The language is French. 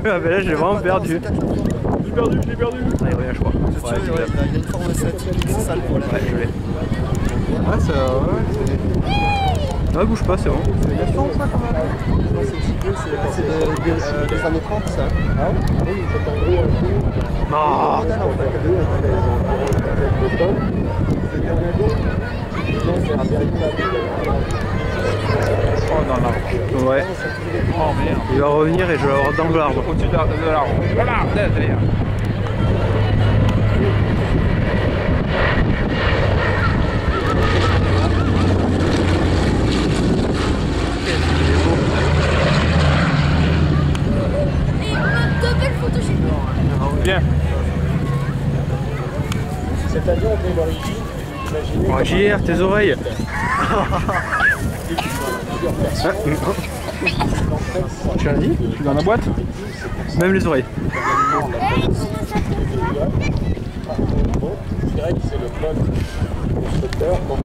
Ah bah là j'ai vraiment perdu. J'ai perdu, j'ai perdu. Ah, il revient je crois. Ouais, il y a une forme 7, c'est ça le problème. Ouais, je l'ai. Ouais, ça. Ouais, Ouais, bouge pas, c'est bon. Il y a fond ça quand même. Non, c'est petit peu, c'est des années 30 ça. Ah oui, c'est en gros un peu. Ah. Modèle en fait. Oh non, non. Ouais. Oh merde. Il va revenir et je vais l'avoir dans l'arbre. Au-dessus de l'arbre. Voilà, derrière. Bien. Cet avion avait l'origine, imaginez. Oh, JR, tes oreilles. Tu l'as dit? Je suis dans la boîte? Même les oreilles. Je dirais que c'est le code constructeur.